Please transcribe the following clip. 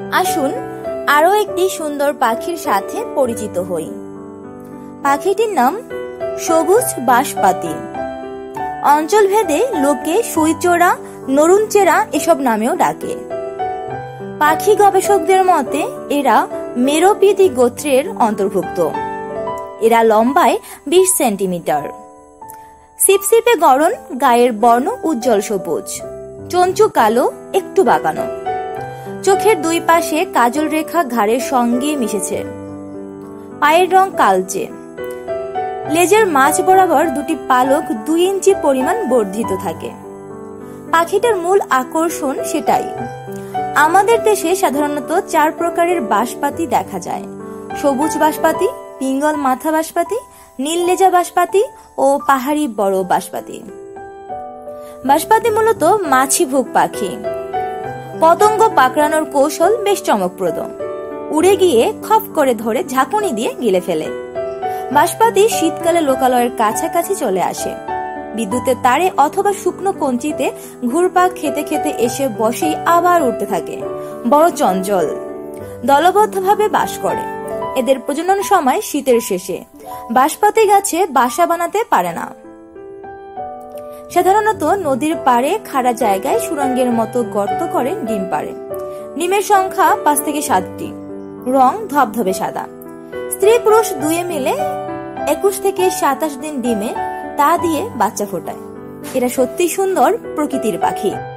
আসুন আরো একটি সুন্দর পাখির সাথে পরিচিত হই। পাখিটির নাম সবুজ বাঁশপাতি। অঞ্চল ভেদে লোকে সুইচোরা, নরুনচেরা এসব নামেও ডাকে। পাখি গবেষকদের মতে এরা মেরোপিদি গোত্রের অন্তর্ভুক্ত। এরা লম্বায় 20 সেন্টিমিটার। সিপসিপে গড়ন, গায়ের বর্ণ উজ্জ্বল সবুজ, চঞ্চু কালো, একটু বাঁকানো, চোখের দুই পাশে কাজল রেখা ঘাড়ের সঙ্গে মিশেছে, পায়ের রং কালচে, লেজের মাঝ বরাবর দুটি পালক 2 ইঞ্চি পরিমাণ বর্ধিত থাকে। পাখিটার মূল আকর্ষণ সেটাই। আমাদের দেশে সাধারণত 4 প্রকারের বাঁশপাতি দেখা যায়: সবুজ বাঁশপাতি, পিঙ্গল মাথা বাঁশপাতি, নীল লেজা বাঁশপাতি ও পাহাড়ি বড় বাঁশপাতি। বাঁশপাতি মূলত মাছিভোগ পাখি। পতঙ্গ পাকড়ানোর কৌশল বেশ চমকপ্রদ। উড়ে গিয়ে খপ করে ধরে ঝাঁকুনি দিয়ে গিলে ফেলে। বাঁশপাতি শীতকালে লোকালয়ের কাছাকাছি চলে আসে। বিদ্যুতের তারে অথবা শুকনো কঞ্চিতে ঘুরপাক খেতে খেতে এসে বসেই আবার উঠতে থাকে। বড় চঞ্চল, দলবদ্ধভাবে বাস করে। এদের প্রজনন সময় শীতের শেষে। বাঁশপাতি গাছে বাসা বানাতে পারে না। সাধারণত নদীর পাড়ে খাড়া জায়গায় সুড়ঙ্গের মতো গর্ত করে ডিম পাড়ে। ডিমের সংখ্যা 5 থেকে 7টি। রং ধবধবে সাদা। স্ত্রী পুরুষ দুয়ে মিলে 21 থেকে 27 দিন ডিমে তা দিয়ে বাচ্চা ফোটায়। এরা সত্যি সুন্দর প্রকৃতির পাখি।